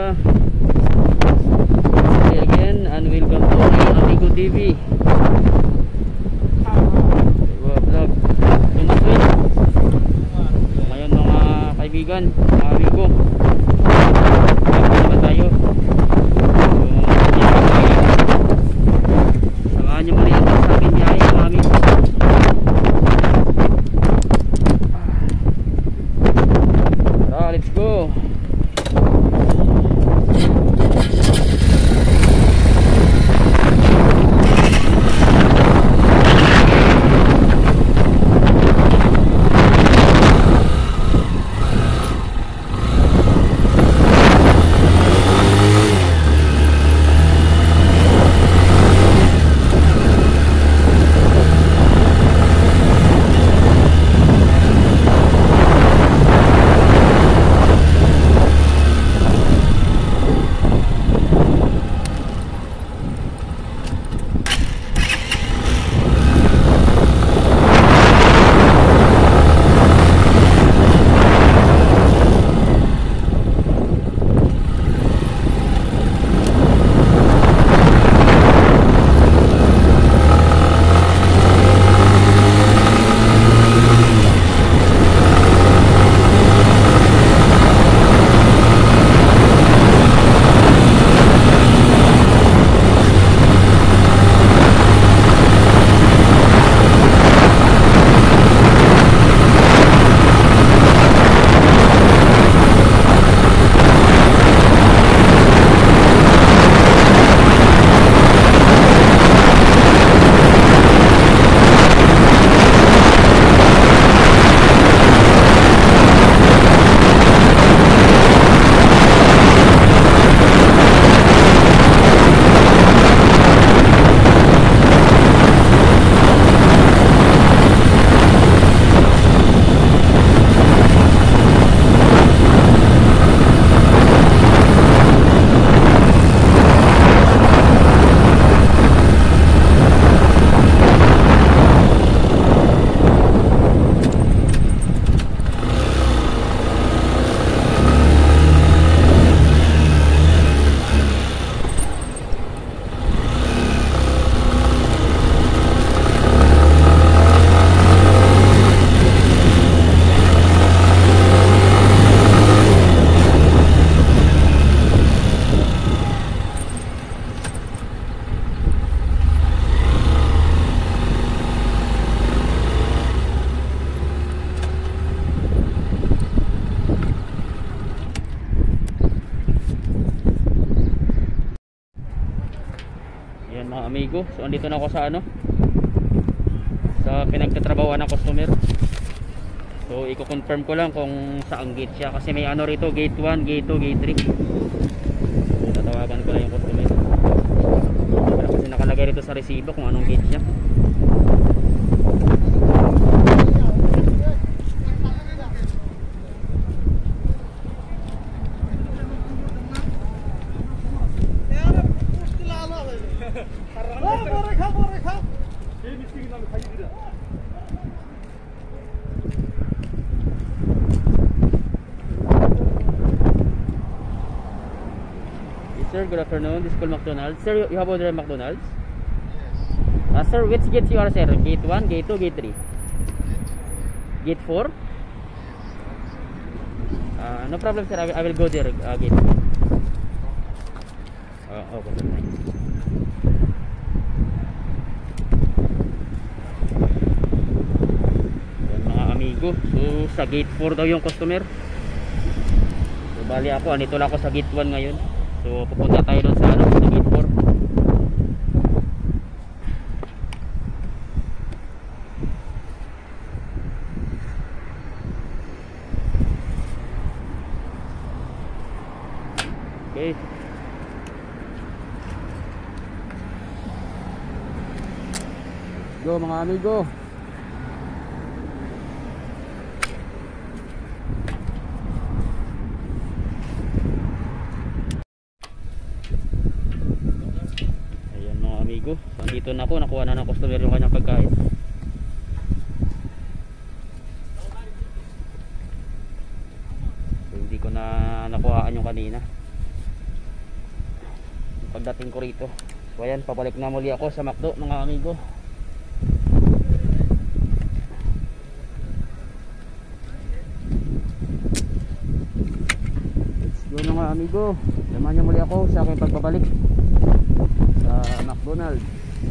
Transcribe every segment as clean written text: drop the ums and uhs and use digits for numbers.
Hey again and welcome to Amigo TV. Vlog Tumaswin. Ngayon mga kaibigan, mga amigo, naman tayo. Samahan nyo mali sa aking biyahe mga amigo. Tara, let's go. Mga amigo, so andito na ako sa sa pinagtatrabahuan ng customer. So i-confirm ko lang kung saang gate siya kasi may rito, gate 1, gate 2, gate 3. So tatawagan ko lang yung customer kasi nakalagay rito sa resibo kung anong gate siya. Sir, good afternoon. This is called McDonald's. Sir, you have ordered McDonald's? Yes. Sir, which gate you are, sir? Gate 1, gate 2, gate 3? Gate 4? No problem, sir. I will go there. Gate 4. Okay, sir. Thanks. Yan, mga amigo. So, sa gate 4 daw yung customer. So, bali ako. Anito lang ako sa gate 1 ngayon. So pupunta tayo doon sa sa gate 4. Okay. Go mga amigo. So, andito na ako, nakuha na ng customer yung kanyang pagkain. So, hindi ko na nakuhaan yung kanina. pagdating ko rito. So ayan, pabalik na muli ako sa McDo mga amigo. Let's go na mga amigo, samahan niyo muli ako sa aking pagbabalik sa McDonald's.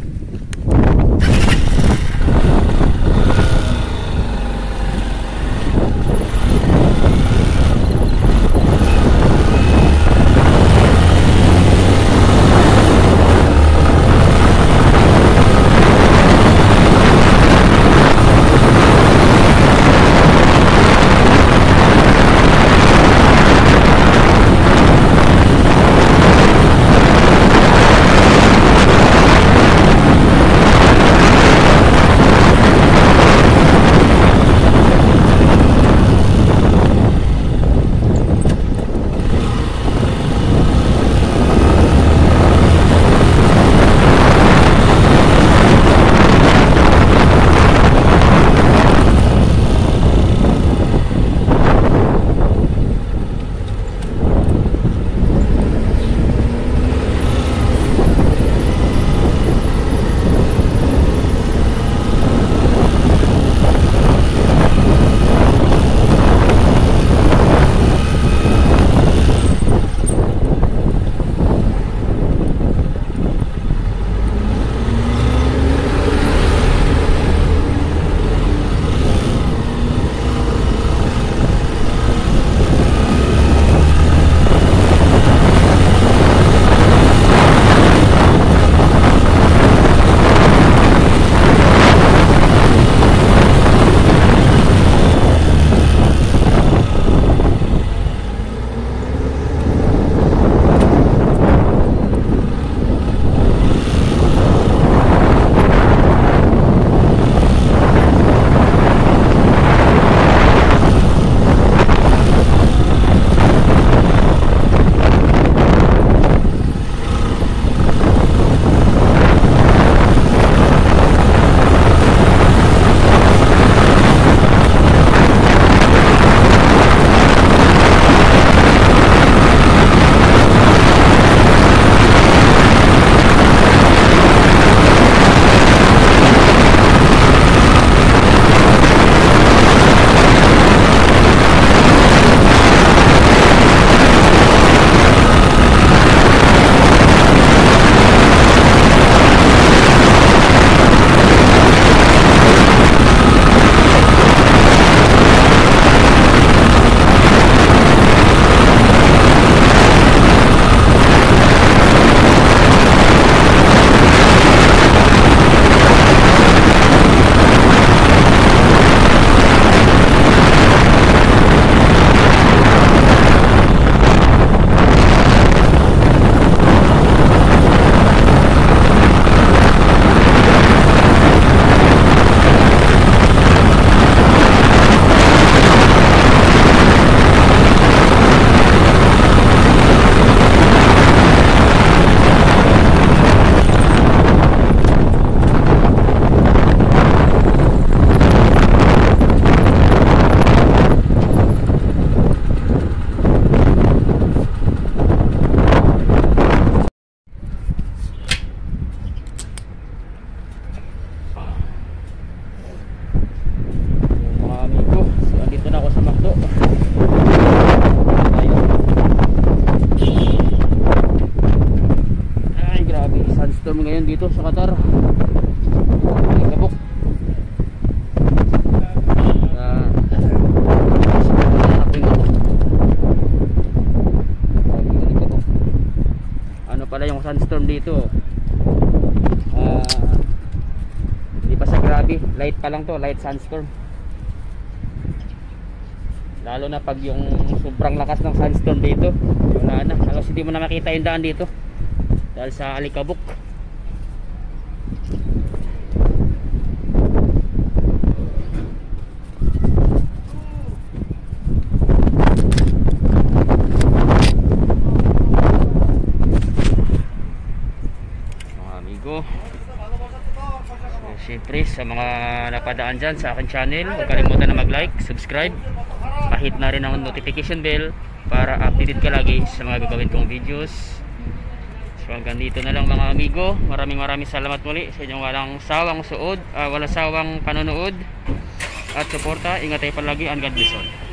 dito sa Qatar. Kabuk. Ano pala yung sunstorm dito? Hindi pa sa grabe, light pa lang to, light sunstorm. Lalo na pag yung sobrang lakas ng sunstorm dito, wala na, halos hindi mo na makita yung daan dito dahil sa alikabok. Mga amigo, siyempre sa mga napadaan dyan sa aking channel, huwag kalimutan na mag-like, subscribe, pahit na rin ang notification bell para updated ka lagi sa mga gagawin kong videos. So hanggang dito na lang mga amigo. Maraming salamat muli sa inyong walang sawang panonood at suporta. Ingat tayo palagi and God bless all.